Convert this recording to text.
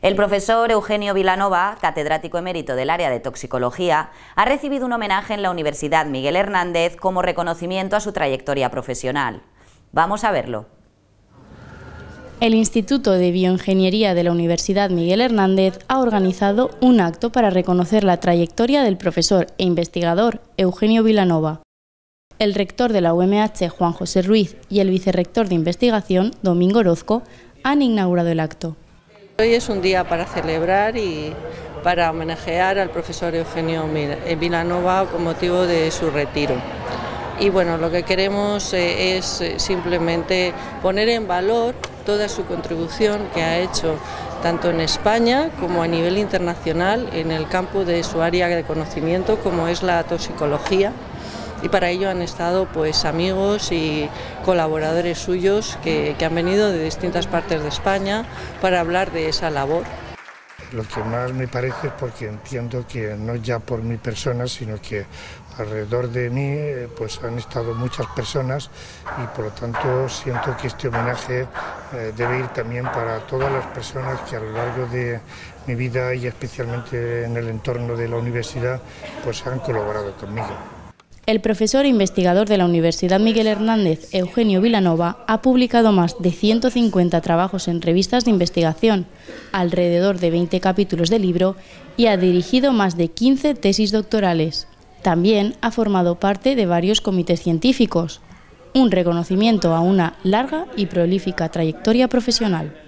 El profesor Eugenio Vilanova, catedrático emérito del área de toxicología, ha recibido un homenaje en la Universidad Miguel Hernández como reconocimiento a su trayectoria profesional. Vamos a verlo. El Instituto de Bioingeniería de la Universidad Miguel Hernández ha organizado un acto para reconocer la trayectoria del profesor e investigador Eugenio Vilanova. El rector de la UMH, Juan José Ruiz, y el vicerrector de investigación, Domingo Orozco, han inaugurado el acto. Hoy es un día para celebrar y para homenajear al profesor Eugenio Vilanova con motivo de su retiro. Y bueno, lo que queremos es simplemente poner en valor toda su contribución que ha hecho tanto en España como a nivel internacional en el campo de su área de conocimiento como es la toxicología. Y para ello han estado pues amigos y colaboradores suyos que han venido de distintas partes de España para hablar de esa labor. Lo que más me parece es porque entiendo que no ya por mi persona, sino que alrededor de mí pues han estado muchas personas y por lo tanto siento que este homenaje debe ir también para todas las personas que a lo largo de mi vida y especialmente en el entorno de la universidad pues han colaborado conmigo. El profesor e investigador de la Universidad Miguel Hernández, Eugenio Vilanova, ha publicado más de 150 trabajos en revistas de investigación, alrededor de 20 capítulos de libro y ha dirigido más de 15 tesis doctorales. También ha formado parte de varios comités científicos, un reconocimiento a una larga y prolífica trayectoria profesional.